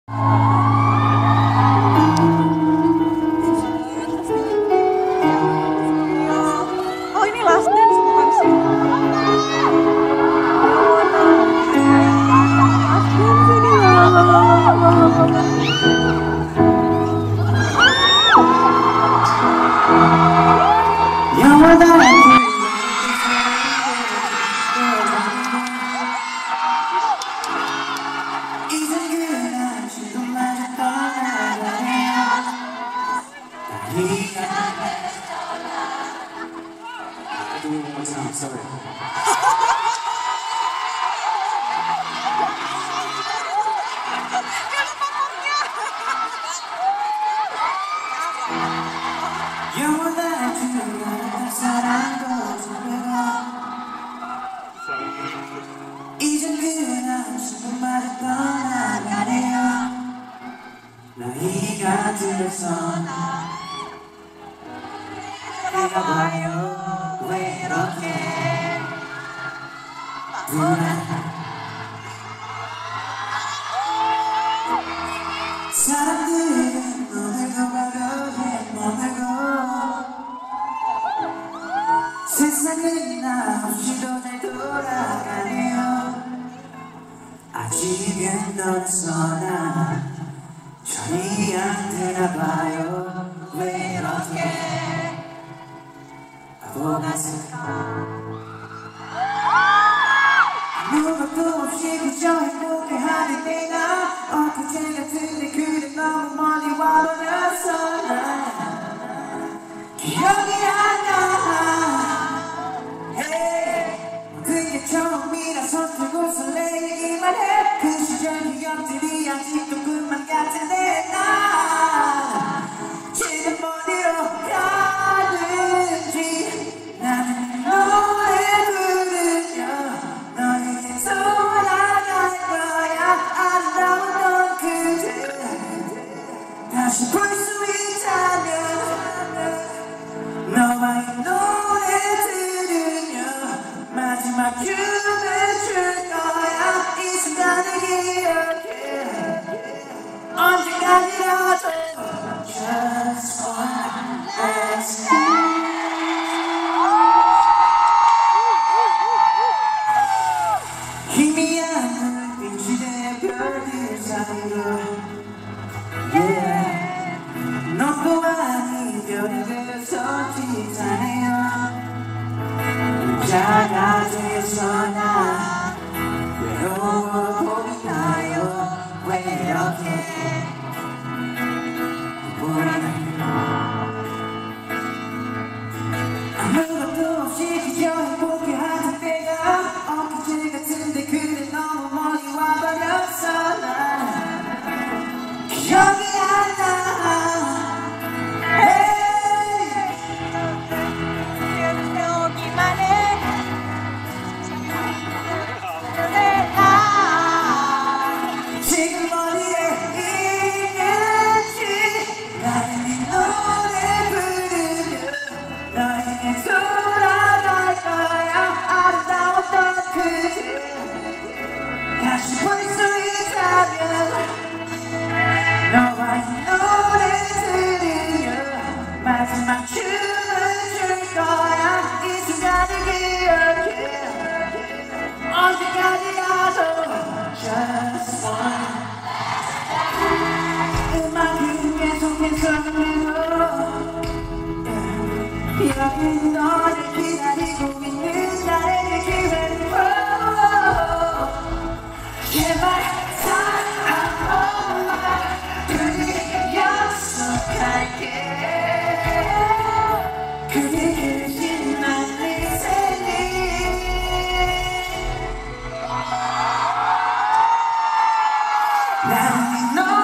Oh, ini last dance bukan sih? Last dance ini sorry. 이젠 그냥 지금만을 떠나가네요. 나이가 들어서 내가 봐요 왜 이렇게 불안해. 사람들은 너네가 바라해 너네가 세상은 나 없이도 잘 돌아가네요. 아직은 너는 써나 전이 안 되나봐요. 왜 이렇게 바보 같을까. 아무것도 없이 그저 행복해하는 내가 엊그제 같은데 그래 너무 멀리 와버렸어. 난 기억이 안 나. 모든 게 처음이라서 서툴고 설레기만 해. 그 시절 기억들이 아직도 꿈만 같은데 난 지금 어디로 가는지. 나는 노래 부르며 너에게 돌아갈 거야. 아름다운 넌 그대 다시 볼 수 있다면 너와의 노래 들으며 마지막 춤을 출 거야. 이 순간을 기억해 언제까지라도. Just one last time. 희미한 불빛이 내 별들 사이로 yeah. 너 또한 이별이 되어서 지사네요. 혼자가 되어서 나 외로워 보이나요. 왜 이렇게 보이나요. 아무것도 없이 그저 행복해하던 때가 엊그제 같은데 그래 너무 멀리 와버렸어. 난 기억이 안 나. 기억만 해. 그래 나 지금 어디에 있는지. 나는 이 노래 부르며 너에게 돌아갈 거야. 아름다웠던 그대 다시 볼 수 있다면 너와 이 노래 들으며 마지막 춤을 출 거야. 이 순간을 기억해 언제까지라도. Just one. 음악은 계속해서 흘러 여기 너를 기다리고 있는 나에게 기회를 줘. 제발 한 번만 우리 약속할게. 그게 그짓만 내 생일. 나는 너